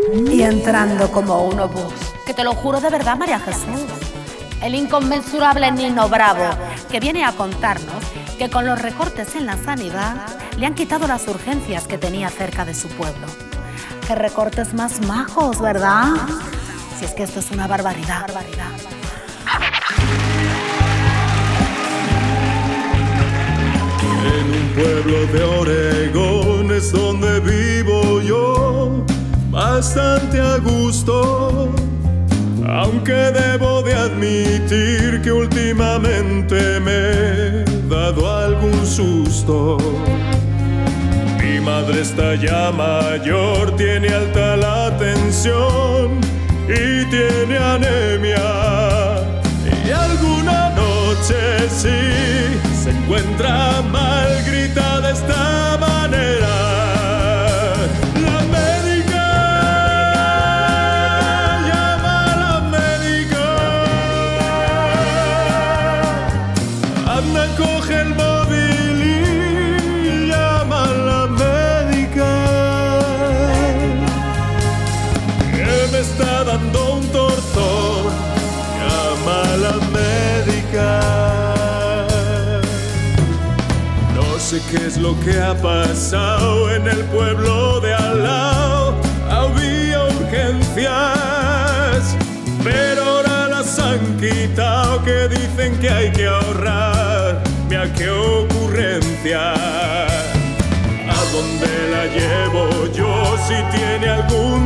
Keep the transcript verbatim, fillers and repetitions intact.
y entrando como un obús. Que te lo juro de verdad, María Jesús. El inconmensurable Nino Bravo, que viene a contarnos que con los recortes en la sanidad le han quitado las urgencias que tenía cerca de su pueblo. Qué recortes más majos, ¿verdad? Si es que esto es una barbaridad, barbaridad. En un pueblo de Oregón es donde vivo yo, bastante a gusto, aunque debo de admitir que últimamente me he dado algún susto. Mi madre está ya mayor, tiene alta la tensión y tiene anemia. Y alguna noche sí se encuentra mal, grita de esta manera: la médica, llama a la médica. Anda, coge el móvil y llama a la médica, que me está dando un tortón. Llama a la médica. No sé qué es lo que ha pasado en el pueblo de al lado. Había urgencias, pero ahora las han quitado, que dicen que hay que ahorrar. Mira qué ocurrencia. ¿A dónde la llevo yo si tiene algún